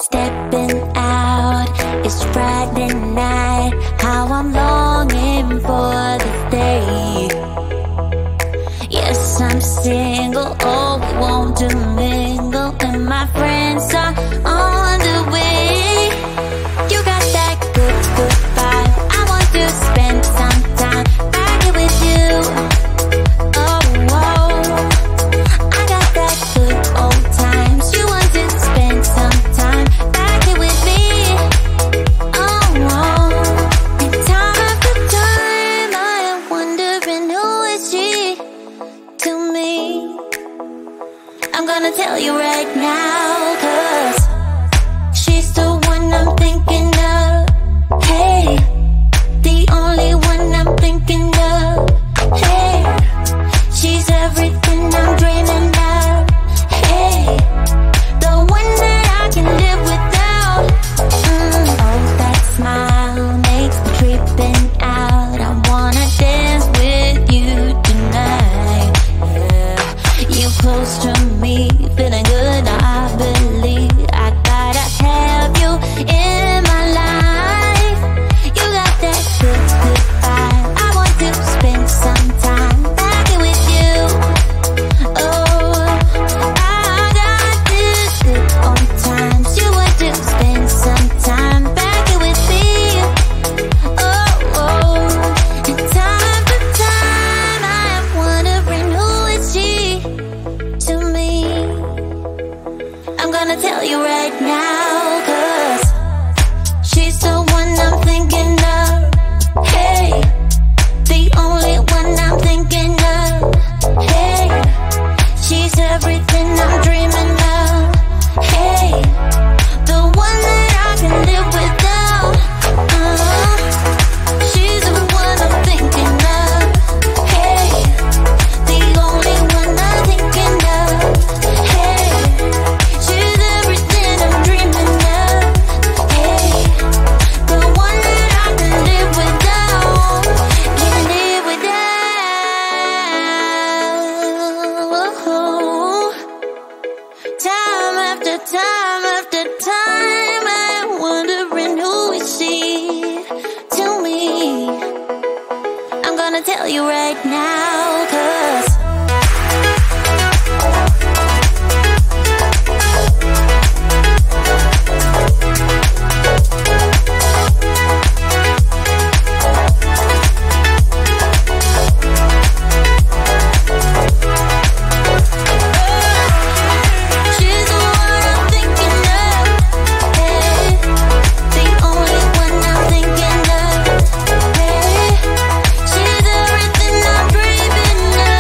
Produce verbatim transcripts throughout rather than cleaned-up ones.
Stepping out, it's Friday night. How I'm longing for this day. Yes, I'm single, oh, we want to mingle, and my friends are on the way. You got that good, good vibe. I want to spend some time back here with you. Oh, whoa, I got that good old times. You want to spend some time back here with me. Oh, whoa, and time after time I am wondering who is she to me. I'm gonna tell you right now, 'cause she's the one I'm thinking of. Hey, the only one I'm thinking of. Hey, she's everything I'm dreaming of. Hey, the one that I can live without. Mm. Oh, that smile makes me tripping out. I wanna dance with you tonight. Yeah, you close to me, feeling good. I believe I gotta have you in my life. You got that good, good vibe. I want to spend some time back here with you. Oh, I got this good old times. You want to spend some time back here with me. Oh, oh, and time after time I am wondering who is she to me. I'm gonna tell you right now, 'cause she's the one I'm thinking of. Hey, the only one I'm thinking of. Hey, she's everything I'm dreaming of. Hey, the one that I can live without. Uh-huh. She's the one I'm thinking of. Hey, the only one I'm thinking of. Hey, she's everything I'm dreaming of. Hey, the one that I can live without. Can live without. Time after time after time I'm wondering who is she to me. I'm gonna tell you right now, 'cause she's the one I'm thinking of. Hey, the only one I'm thinking of. Hey, she's everything I'm dreaming of.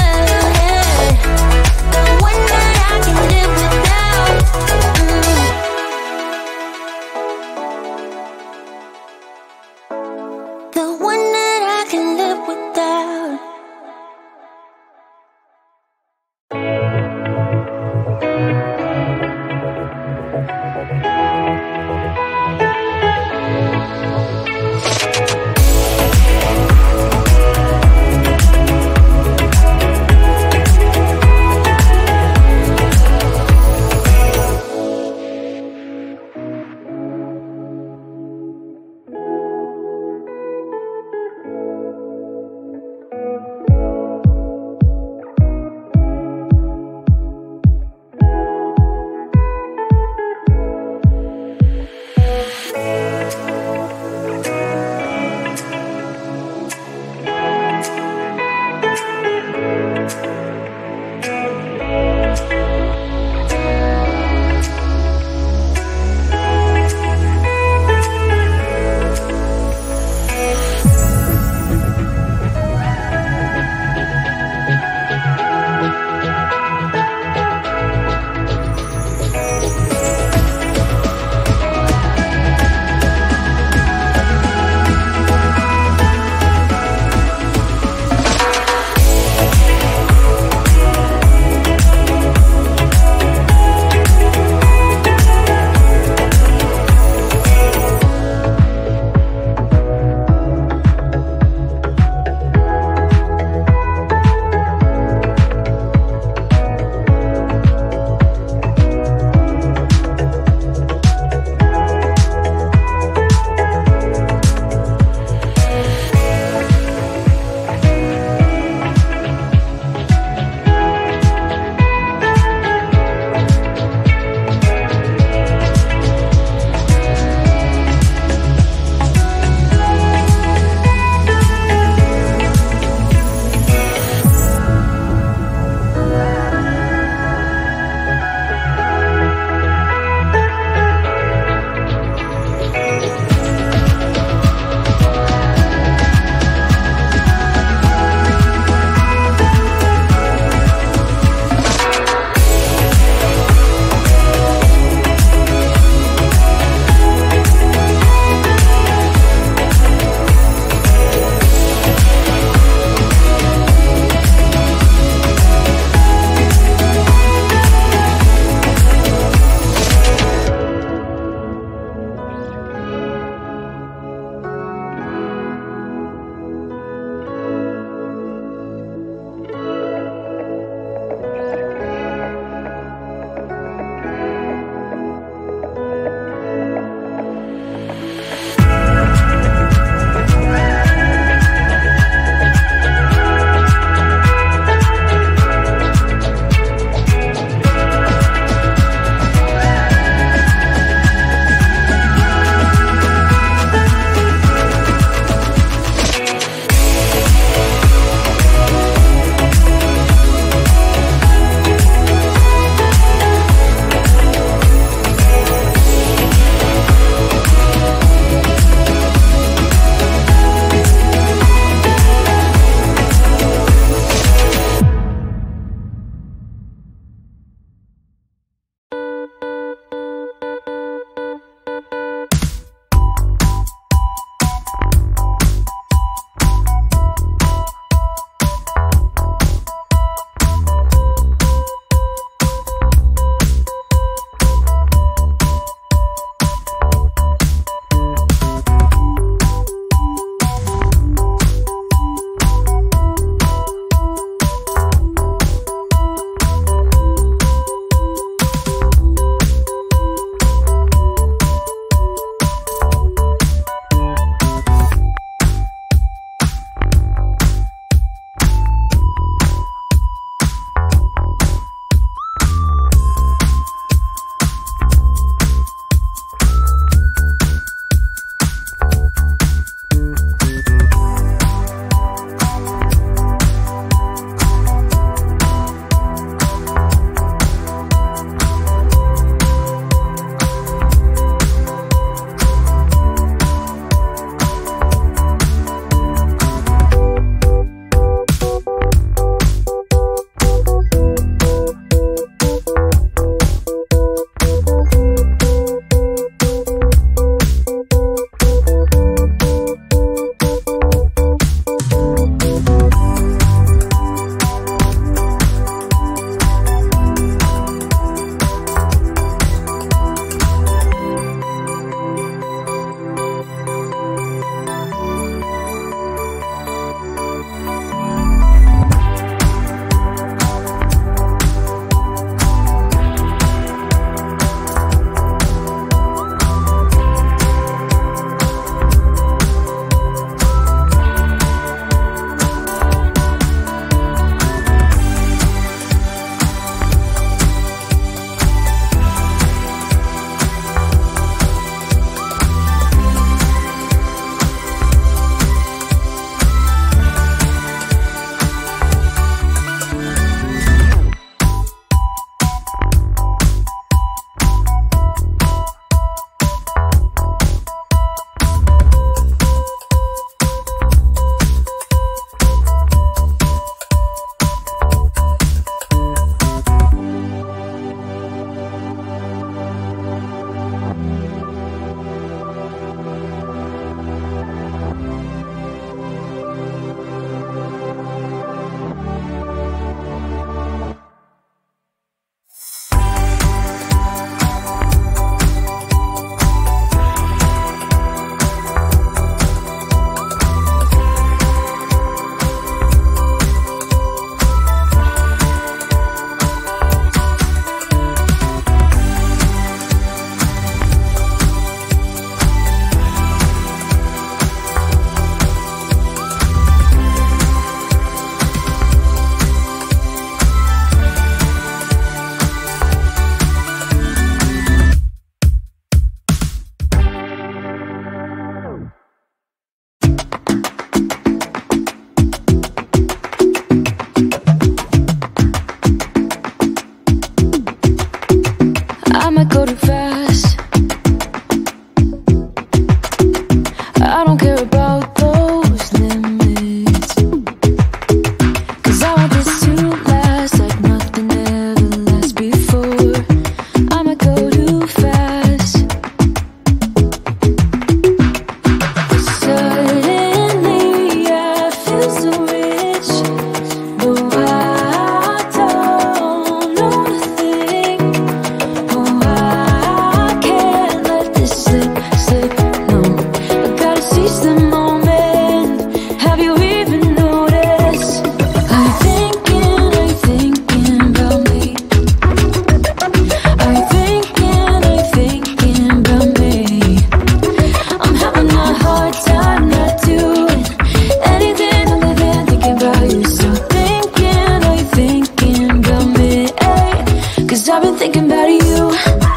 I've been thinking about you.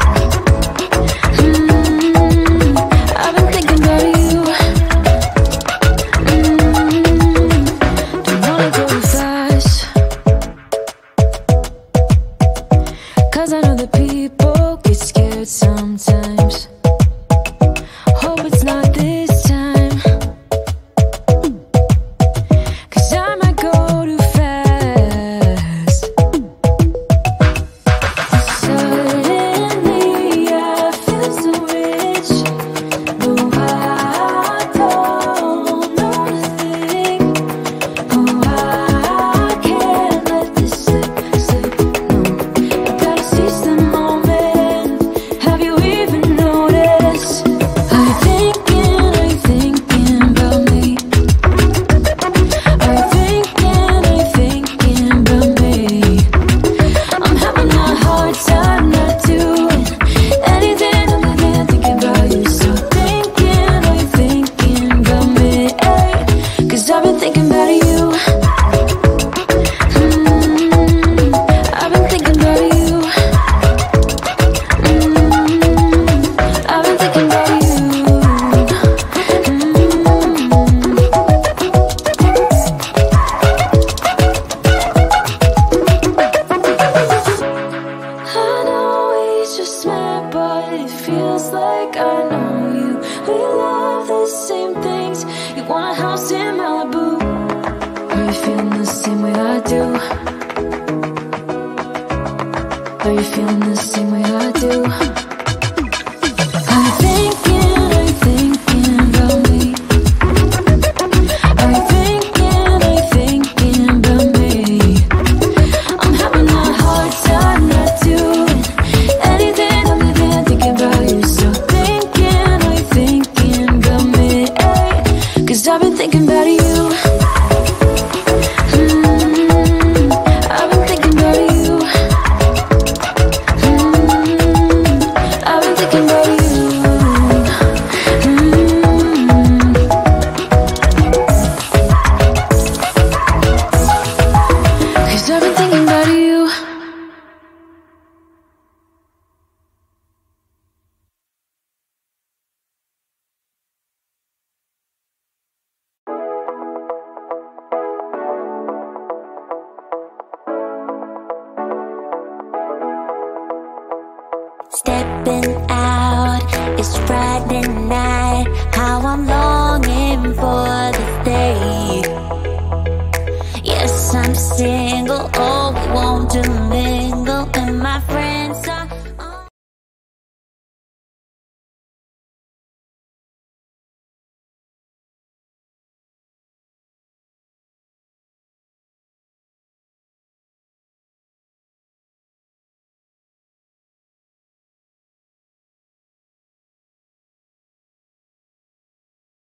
Mm, I've been thinking about you. Mm, don't wanna go too fast, 'cause I know that people get scared sometimes. Hope it's not this time, 'cause I might go too fast. Suddenly I feel so rich, though I don't know a thing. Oh, I can't let this slip, slip, no. I gotta seize the moment. Have you even noticed? Are you thinking, are you thinking about me? Are you thinking, are you thinking about me? I'm having a hard time not doing anything other than thinking about you. So thinking, are you thinking about me? 'Cause I've been thinking about you. Mm, I've been thinking about you. Mm, I've been thinking about you. I know we just met, but it feels like I know you. We love the same things. You want a house in Malibu. Are you feeling the same way I do? Are you feeling the same way I do? Are you thinking, are you thinking about me? Are you thinking, are you thinking about me? I'm having a hard time not doing anything other than thinking about you. So thinking, are you thinking about me? 'Cause I've been thinking about you. Mm, I've been thinking about you. Mm, I've been thinking about you. Mm, 'cause I've been thinking about you. Stepping out, it's Friday night. How I'm longing for this day. Yes, I'm single, oh, we won't do me.